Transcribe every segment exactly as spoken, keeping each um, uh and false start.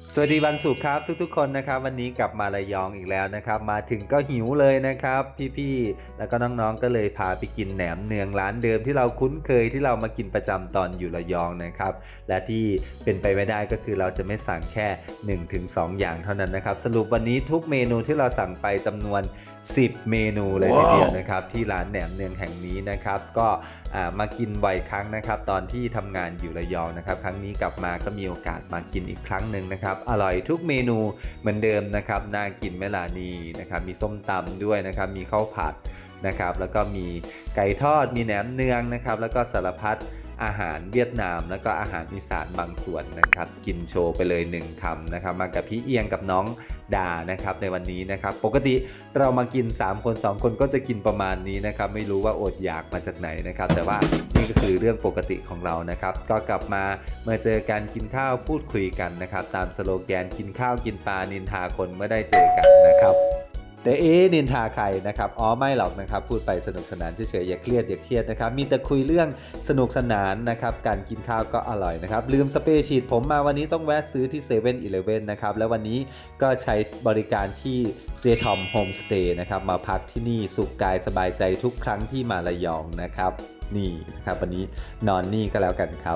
สวัสดีวันศุกร์ครับทุกๆคนนะครับวันนี้กลับมาระยองอีกแล้วนะครับมาถึงก็หิวเลยนะครับพี่ๆแล้วก็น้องๆก็เลยพาไปกินแหนมเนืองร้านเดิมที่เราคุ้นเคยที่เรามากินประจำตอนอยู่ระยองนะครับและที่เป็นไปไม่ได้ก็คือเราจะไม่สั่งแค่ หนึ่งถึงสอง อย่างเท่านั้นนะครับสรุปวันนี้ทุกเมนูที่เราสั่งไปจำนวนสิบเมนูเลยทีเดียวนะครับที่ร้านแหนมเนืองแห่งนี้นะครับก็มากินบ่อยครั้งนะครับตอนที่ทำงานอยู่ระยองนะครับครั้งนี้กลับมาก็มีโอกาสมากินอีกครั้งหนึ่งนะครับอร่อยทุกเมนูเหมือนเดิมนะครับน่ากินแม่ลานีนะครับมีส้มตำด้วยนะครับมีข้าวผัดนะครับแล้วก็มีไก่ทอดมีแหนมเนืองนะครับแล้วก็สารพัดอาหารเวียดนามแล้วก็อาหารอีสานบางส่วนนะครับกินโชว์ไปเลยหนึ่งคำนะครับมากับพี่เอียงกับน้องดานะครับในวันนี้นะครับปกติเรามากินสามคนสองคนก็จะกินประมาณนี้นะครับไม่รู้ว่าอดอยากมาจากไหนนะครับแต่ว่านี่ก็คือเรื่องปกติของเรานะครับก็กลับมาเมื่อเจอกันกินข้าวพูดคุยกันนะครับตามสโลแกนกินข้าวกินปลานินทาคนเมื่อได้เจอกันนะครับแต่เอ๊ะนินทาใครนะครับอ๋อไม่หรอกนะครับพูดไปสนุกสนานเฉยๆอย่าเครียดอย่าเครียดนะครับมีแต่คุยเรื่องสนุกสนานนะครับการกินข้าวก็อร่อยนะครับลืมสเปรย์ฉีดผมมาวันนี้ต้องแวะซื้อที่เซเว่นอีเลฟเว่นนะครับแล้ววันนี้ก็ใช้บริการที่เจทอมโฮมสเตย์นะครับมาพักที่นี่สุขกายสบายใจทุกครั้งที่มาระยองนะครับนี่นะครับวันนี้นอนนี่ก็แล้วกันครับ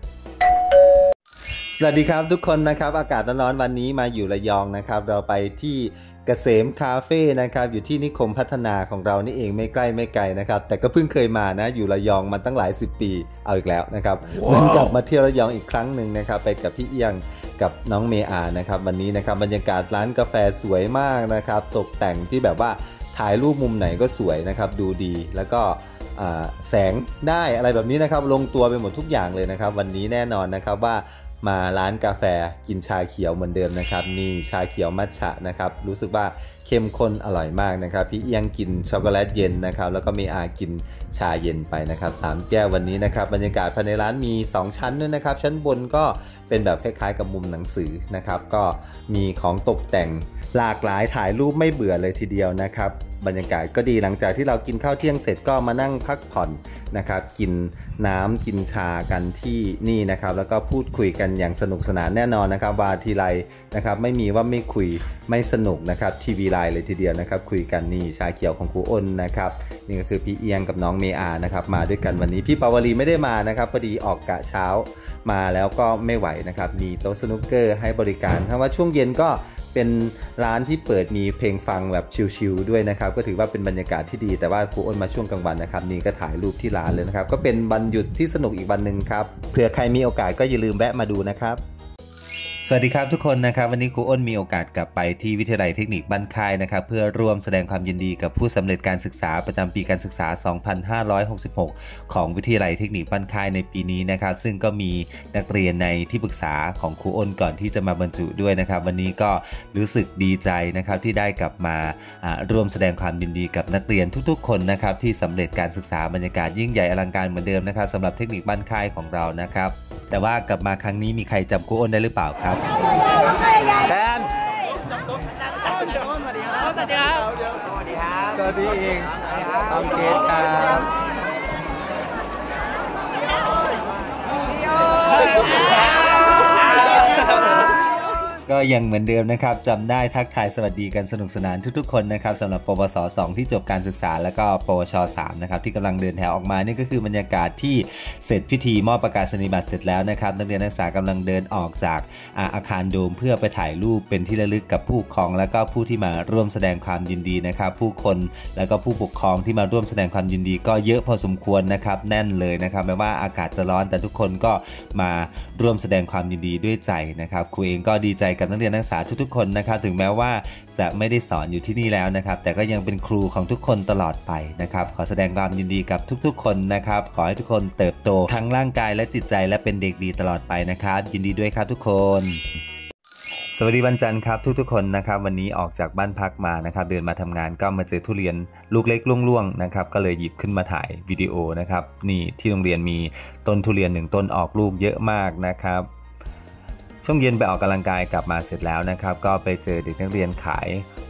สวัสดีครับทุกคนนะครับอากาศร้อนๆวันนี้มาอยู่ระยองนะครับเราไปที่เกษมคาเฟ่นะครับอยู่ที่นิคมพัฒนาของเรานี่เองไม่ใกล้ไม่ไกลนะครับแต่ก็เพิ่งเคยมานะอยู่ระยองมาตั้งหลายสิบปีเอาอีกแล้วนะครับเหมือนกลับมาเที่ยวระยองอีกครั้งหนึ่งนะครับไปกับพี่เอียงกับน้องเมอานะครับวันนี้นะครับบรรยากาศร้านกาแฟสวยมากนะครับตกแต่งที่แบบว่าถ่ายรูปมุมไหนก็สวยนะครับดูดีแล้วก็แสงได้อะไรแบบนี้นะครับลงตัวไปหมดทุกอย่างเลยนะครับวันนี้แน่นอนนะครับว่ามาร้านกาแฟกินชาเขียวเหมือนเดิมนะครับนี่ชาเขียวมัทฉะนะครับรู้สึกว่าเข้มข้นอร่อยมากนะครับพี่เอียงกินช็อกโกแลตเย็นนะครับแล้วก็มีอากินชาเย็นไปนะครับสามแก้ววันนี้นะครับบรรยากาศภายในร้านมีสองชั้นด้วยนะครับชั้นบนก็เป็นแบบคล้ายๆกับมุมหนังสือนะครับก็มีของตกแต่งหลากหลายถ่ายรูปไม่เบื่อเลยทีเดียวนะครับบรรยากาศก็ดีหลังจากที่เรากินข้าวเที่ยงเสร็จก็มานั่งพักผ่อนนะครับกินน้ำกินชากันที่นี่นะครับแล้วก็พูดคุยกันอย่างสนุกสนานแน่นอนนะครับวาทีไรนะครับไม่มีว่าไม่คุยไม่สนุกนะครับทีวีไลน์เลยทีเดียวนะครับคุยกันนี่ชาเขียวของครูอ้นนะครับนี่ก็คือพี่เอียงกับน้องเมอานะครับมาด้วยกันวันนี้พี่ปาวลีไม่ได้มานะครับพอดีออกกะเช้ามาแล้วก็ไม่ไหวนะครับมีโต๊ะสนุกเกอร์ให้บริการถ้าว่าช่วงเย็นก็เป็นร้านที่เปิดมีเพลงฟังแบบชิลๆด้วยนะครับก็ถือว่าเป็นบรรยากาศที่ดีแต่ว่าครูอ้นมาช่วงกลางวันนะครับนี่ก็ถ่ายรูปที่ร้านเลยนะครับก็เป็นวันหยุดที่สนุกอีกวันหนึ่งครับเผื่อใครมีโอกาสก็อย่าลืมแวะมาดูนะครับสวัสดีครับทุกคนนะครับวันนี้ครูอ้นมีโอกาสกลับไปที่วิทยาลัยเทคนิคบ้านค่ายนะครับเพื่อร่วมแสดงความยินดีกับผู้สำเร็จการศึกษาประจำปีการศึกษา สองพันห้าร้อยหกสิบหก ของวิทยาลัยเทคนิคบ้านค่ายในปีนี้นะครับซึ่งก็มีนักเรียนในที่ปรึกษาของครูอ้นก่อนที่จะมาบรรจุด้วยนะครับวันนี้ก็รู้สึกดีใจนะครับที่ได้กลับมาร่วมแสดงความยินดีกับนักเรียนทุกๆคนนะครับที่สำเร็จการศึกษาบรรยากาศยิ่งใหญ่อลังการเหมือนเดิมนะครับสำหรับเทคนิคบ้านค่ายของเรานะครับแต่ว่ากลับมาครั้งนี้มีใครจำครูอ้นได้หรือเปล่าครับแทนสวัสดีครับสวัสดีครับสวัสดีครับสวัสดีเองทำเค้กครับก็ยังเหมือนเดิมนะครับจำได้ทักทายสวัสดีกันสนุกสนานทุกๆคนนะครับสำหรับปวสสองที่จบการศึกษาแล้วก็ปวชสามนะครับที่กำลังเดินแถวออกมานี่ก็คือบรรยากาศที่เสร็จพิธีมอบประกาศนียบัตรเสร็จแล้วนะครับนักเรียนนักศึกษากำลังเดินออกจากอาคารโดมเพื่อไปถ่ายรูปเป็นที่ระลึกกับผู้ปกครองแล้วก็ผู้ที่มาร่วมแสดงความยินดีนะครับผู้คนแล้วก็ผู้ปกครองที่มาร่วมแสดงความยินดีก็เยอะพอสมควรนะครับแน่นเลยนะครับแม้ว่าอากาศจะร้อนแต่ทุกคนก็มาร่วมแสดงความยินดีด้วยใจนะครับครูเองก็ดีใจกับนักเรียนนักศึกษาทุกๆคนนะครับถึงแม้ว่าจะไม่ได้สอนอยู่ที่นี่แล้วนะครับแต่ก็ยังเป็นครูของทุกคนตลอดไปนะครับขอแสดงความยินดีกับทุกๆคนนะครับขอให้ทุกคนเติบโตทั้งร่างกายและจิตใจและเป็นเด็กดีตลอดไปนะครับยินดีด้วยครับทุกคนสวัสดีวันจันทร์ครับทุกๆคนนะครับวันนี้ออกจากบ้านพักมานะครับเดินมาทำงานก็มาเจอทุเรียนลูกเล็กล่วงๆนะครับก็เลยหยิบขึ้นมาถ่ายวิดีโอนะครับนี่ที่โรงเรียนมีต้นทุเรียนหนึ่งต้นออกลูกเยอะมากนะครับช่วงเย็นไปออกกำลังกายกลับมาเสร็จแล้วนะครับก็ไปเจอเด็กนักเรียนขาย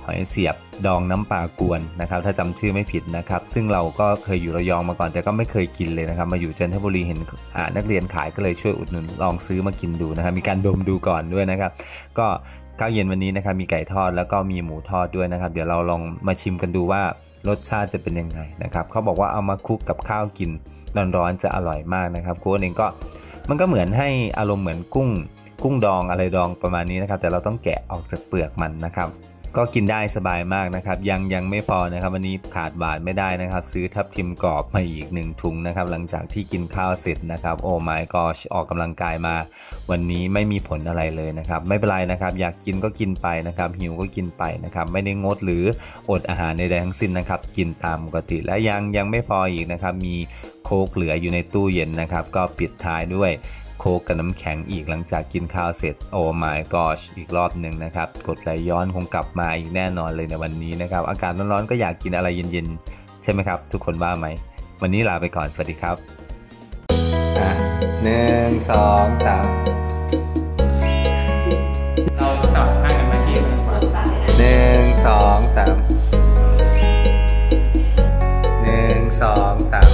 หอยเสียบดองน้ำปลากวนนะครับถ้าจำชื่อไม่ผิดนะครับซึ่งเราก็เคยอยู่ระยองมาก่อนแต่ก็ไม่เคยกินเลยนะครับมาอยู่จันทบุรีเห็นนักเรียนขายก็เลยช่วยอุดหนุนลองซื้อมากินดูนะครับมีการดมดูก่อนด้วยนะครับก็ข้าวเย็นวันนี้นะครับมีไก่ทอดแล้วก็มีหมูทอดด้วยนะครับเดี๋ยวเราลองมาชิมกันดูว่ารสชาติจะเป็นยังไงนะครับเขาบอกว่าเอามาคลุกกับข้าวกินร้อนๆจะอร่อยมากนะครับครูเองก็มันก็เหมือนให้อารมณ์เหมือนกุ้งกุ้งดองอะไรดองประมาณนี้นะครับแต่เราต้องแกะออกจากเปลือกมันนะครับก็กินได้สบายมากนะครับยังยังไม่พอนะครับวันนี้ขาดหวานไม่ได้นะครับซื้อทับทิมกรอบมาอีกหนึ่งถุงนะครับหลังจากที่กินข้าวเสร็จนะครับโอ้ my gosh ออกกำลังกายมาวันนี้ไม่มีผลอะไรเลยนะครับไม่เป็นไรนะครับอยากกินก็กินไปนะครับหิวก็กินไปนะครับไม่ได้งดหรืออดอาหารในใดทั้งสิ้นนะครับกินตามปกติและยังยังไม่พออีกนะครับมีโค้กเหลืออยู่ในตู้เย็นนะครับก็ปิดท้ายด้วยโค้กกับน้ำแข็งอีกหลังจากกินข้าวเสร็จโอ้ my gosh อีกรอบหนึ่งนะครับกดไหลย้อนคงกลับมาอีกแน่นอนเลยในวันนี้นะครับอากาศร้อนๆก็อยากกินอะไรเย็นๆใช่ไหมครับทุกคนว่าไหมวันนี้ลาไปก่อนสวัสดีครับอ่ะหนึ่งสองสามเราสับข้างกันมาที่หนึ่งสองสามหนึ่งสองสาม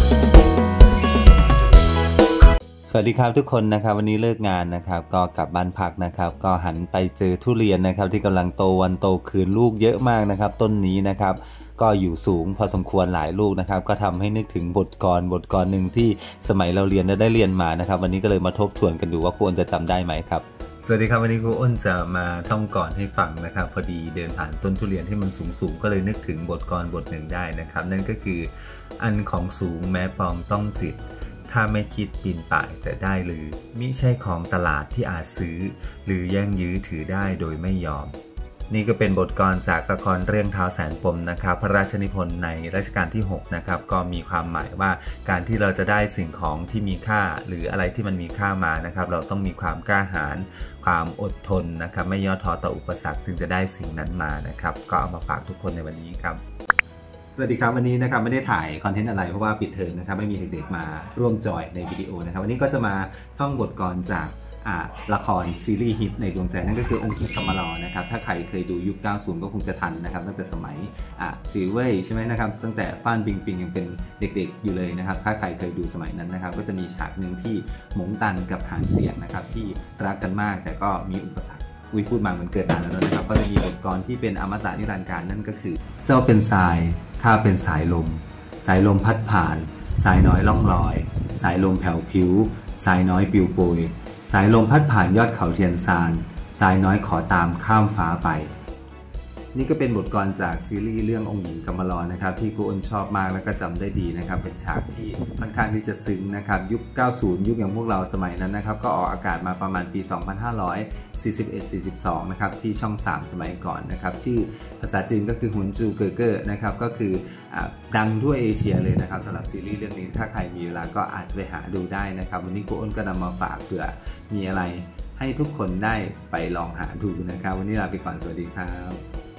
สวัสดีครับทุกคนนะครับวันนี้เลิกงานนะครับก็กลับบ้านพักนะครับก็หันไปเจอทุเรียนนะครับที่กำลังโตวันโตคืนลูกเยอะมากนะครับต้นนี้นะครับก็อยู่สูงพอสมควรหลายลูกนะครับก็ทำให้นึกถึงบทกลอนบทกลอนหนึ่งที่สมัยเราเรียนได้เรียนมานะครับวันนี้ก็เลยมาทบทวนกันดูว่าครูอ้นจะจำได้ไหมครับสวัสดีครับวันนี้ครูอ้นจะมาท่องกลอนให้ฟังนะครับพอดีเดินผ่านต้นทุเรียนที่มันสูงสูงก็เลยนึกถึงบทกลอนบทหนึ่งได้นะครับนั่นก็คืออันของสูงแม้ปองต้องจิตถ้าไม่คิดปีนป่ายจะได้หรือมิใช่ของตลาดที่อาจซื้อหรือแย่งยื้อถือได้โดยไม่ยอมนี่ก็เป็นบทกลอนจากละครเรื่องท้าวแสนปมนะครับพระราชนิพนธ์ในรัชกาลที่หกนะครับก็มีความหมายว่าการที่เราจะได้สิ่งของที่มีค่าหรืออะไรที่มันมีค่ามานะครับเราต้องมีความกล้าหาญความอดทนนะครับไม่ย่อท้อต่ออุปสรรคถึงจะได้สิ่งนั้นมานะครับก็เอามาฝากทุกคนในวันนี้ครับสวัสดีครับวันนี้นะครับไม่ได้ถ่ายคอนเทนต์อะไรเพราะว่าปิดเทอมนะครับไม่มีเด็กๆมาร่วมจอยในวิดีโอนะครับวันนี้ก็จะมาท่องบทกลจากละครซีรีส์ฮิตในดวงใจนั่นก็คือองค์หญิงกำมะลอนะครับถ้าใครเคยดูยุคเก้าสิบก็คงจะทันนะครับตั้งแต่สมัยจีเว่ยใช่ไหมนะครับตั้งแต่ฟ้านปิงปิงยังเป็นเด็กๆอยู่เลยนะครับถ้าใครเคยดูสมัยนั้นนะครับก็จะมีฉากหนึ่งที่หมงตันกับหานเสียงนะครับที่รักกันมากแต่ก็มีอุปสรรควิพูดมาเหมือนเกิดนานแล้วนะครับก็จะมีบทกลที่เป็นอมตะนิรันดร์กาลนั่นก็คือเจ้าเป็นทรายข้าเป็นสายลมสายลมพัดผ่านสายน้อยล่องลอยสายลมแผ่วผิวสายน้อยปิวโปยสายลมพัดผ่านยอดเขาเทียนซานสายน้อยขอตามข้ามฟ้าไปนี่ก็เป็นบทกลจากซีรีส์เรื่ององค์หญิงกำมะลอนะครับที่ครูอ้นชอบมากแล้วก็จำได้ดีนะครับเป็นฉากที่ค่อนข้างที่จะซึ้งนะครับยุคเก้าสิบยุคอย่างพวกเราสมัยนั้นนะครับก็ออกอากาศมาประมาณปีสองพันห้าร้อยสี่สิบเอ็ด สี่สิบสองนะครับที่ช่องสามสมัยก่อนนะครับชื่อภาษาจีนก็คือฮุนจูเกอร์เกอร์นะครับก็คือดังทั่วเอเชียเลยนะครับสำหรับซีรีส์เรื่องนี้ถ้าใครมีเวลาก็อาจจะไปหาดูได้นะครับวันนี้ครูอ้นก็นำมาฝากเผื่อมีอะไรให้ทุกคนได้ไปลองหาดูนะครับวันนี้ลาไปก่อนสวัสดีครับ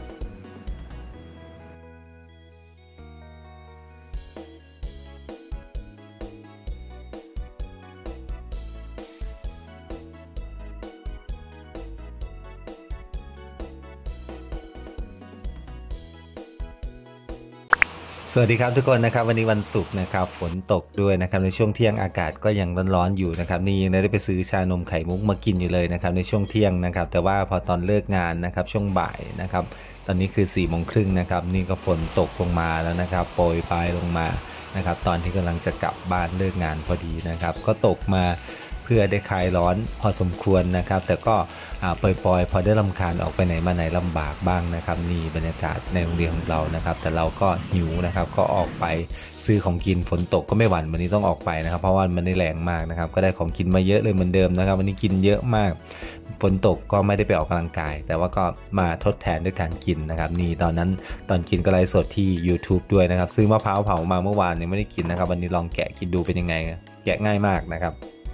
สวัสดีครับทุกคนนะครับวันนี้วันศุกร์นะครับฝนตกด้วยนะครับในช่วงเที่ยงอากาศก็ยังร้อนๆอยู่นะครับนี่ยังได้ไปซื้อชานมไข่มุกมากินอยู่เลยนะครับในช่วงเที่ยงนะครับแต่ว่าพอตอนเลิกงานนะครับช่วงบ่ายนะครับตอนนี้คือสี่โมงครึ่งนะครับนี่ก็ฝนตกลงมาแล้วนะครับโปรยปลายลงมานะครับตอนที่กำลังจะกลับบ้านเลิกงานพอดีนะครับก็ตกมาเพื่อได้คลายร้อนพอสมควรนะครับแต่ก็ปล่อยๆพอได้รำคาญออกไปไหนมาไหนลำบากบ้างนะครับนี่บรรยากาศในโรงเรียนของเรานะครับแต่เราก็หิวนะครับก็ออกไปซื้อของกินฝนตกก็ไม่หวั่นวันนี้ต้องออกไปนะครับเพราะว่ามันได้แรงมากนะครับก็ได้ของกินมาเยอะเลยเหมือนเดิมนะครับวันนี้กินเยอะมากฝนตกก็ไม่ได้ไปออกกำลังกายแต่ว่าก็มาทดแทนด้วยการกินนะครับนี่ตอนนั้นตอนกินก็ไลฟ์สดที่ YouTube ด้วยนะครับซื้อมะพร้าวเผามาเมื่อวานยังไม่ได้กินนะครับวันนี้ลองแกะกินดูเป็นยังไงแกะง่ายมากนะครับ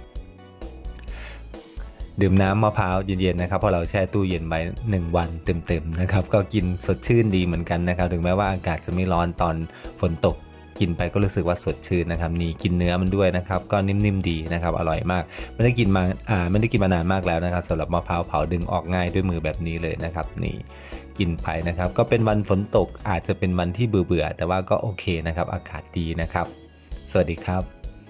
ดื่มน้ำมะพร้าวเย็นๆนะครับเพราะเราแช่ตู้เย็นไว้หนึ่งวันเต็มๆนะครับก็กินสดชื่นดีเหมือนกันนะครับถึงแม้ว่าอากาศจะไม่ร้อนตอนฝนตกกินไปก็รู้สึกว่าสดชื่นนะครับนี่กินเนื้อมันด้วยนะครับก็นิ่มๆดีนะครับอร่อยมากไม่ได้กินมาอ่าไม่ได้กินมานานมากแล้วนะครับสำหรับมะพร้าวเผาดึงออกง่ายด้วยมือแบบนี้เลยนะครับนี่กินไปนะครับก็เป็นวันฝนตกอาจจะเป็นวันที่เบื่อๆแต่ว่าก็โอเคนะครับอากาศดีนะครับสวัสดีครับ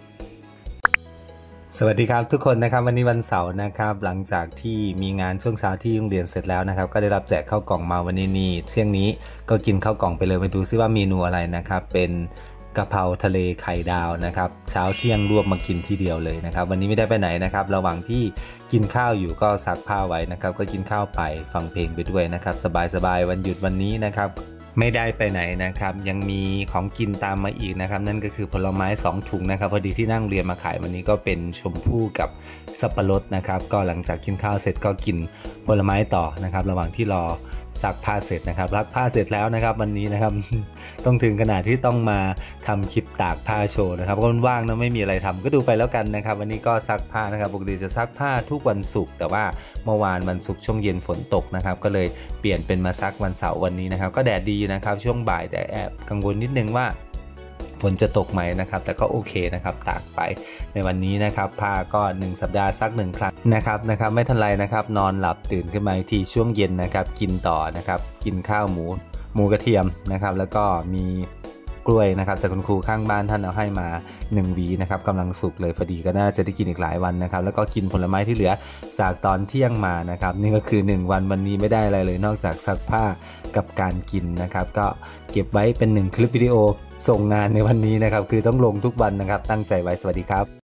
สวัสดีครับทุกคนนะครับวันนี้วันเสาร์นะครับหลังจากที่มีงานช่วงเช้าที่โรงเรียนเสร็จแล้วนะครับก็ได้รับแจกข้าวกล่องมาวันนี้นี่เที่ยงนี้ก็กินข้าวกล่องไปเลยไปดูซิว่าเมนูอะไรนะครับเป็นกะเพราทะเลไข่ดาวนะครับเช้าเที่ยงรวบมากินทีเดียวเลยนะครับวันนี้ไม่ได้ไปไหนนะครับระหว่างที่กินข้าวอยู่ก็ซักผ้าไว้นะครับก็กินข้าวไปฟังเพลงไปด้วยนะครับสบายๆวันหยุดวันนี้นะครับไม่ได้ไปไหนนะครับยังมีของกินตามมาอีกนะครับนั่นก็คือผลไม้สองถุงนะครับพอดีที่นั่งเรียนมาขายวันนี้ก็เป็นชมพู่กับสับปะรดนะครับก็หลังจากกินข้าวเสร็จก็กินผลไม้ต่อนะครับระหว่างที่รอซักผ้าเสร็จนะครับซักผ้าเสร็จแล้วนะครับวันนี้นะครับ ต้องถึงขนาดที่ต้องมาทำคลิปตากผ้าโชว์นะครับก็ว่างๆนะไม่มีอะไรทำก็ดูไปแล้วกันนะครับวันนี้ก็ซักผ้านะครับปกติจะซักผ้าทุกวันศุกร์แต่ว่าเมื่อวานวันศุกร์ช่วงเย็นฝนตกนะครับก็เลยเปลี่ยนเป็นมาซักวันเสาร์วันนี้นะครับก็แดดดีนะครับช่วงบ่ายแต่แอบกังวลนิดนึงว่าฝนจะตกไหมนะครับแต่ก็โอเคนะครับตากไปในวันนี้นะครับผ้าก็หนึ่งสัปดาห์ซักหนึ่งครั้งนะครับนะครับไม่ทันไรนะครับนอนหลับตื่นขึ้นมาทีช่วงเย็นนะครับกินต่อนะครับกินข้าวหมูหมูกระเทียมนะครับแล้วก็มีกล้วยนะครับจากคุณครูข้างบ้านท่านเอาให้มาหนึ่งหวีนะครับกำลังสุกเลยพอดีก็น่าจะได้กินอีกหลายวันนะครับแล้วก็กินผลไม้ที่เหลือจากตอนเที่ยงมานะครับนี่ก็คือหนึ่งวันวันนี้ไม่ได้อะไรเลยนอกจากซักผ้ากับการกินนะครับก็เก็บไว้เป็นหนึ่งคลิปวิดีโอส่งงานในวันนี้นะครับคือต้องลงทุกวันนะครับตั้งใจไว้สวัสดีครับ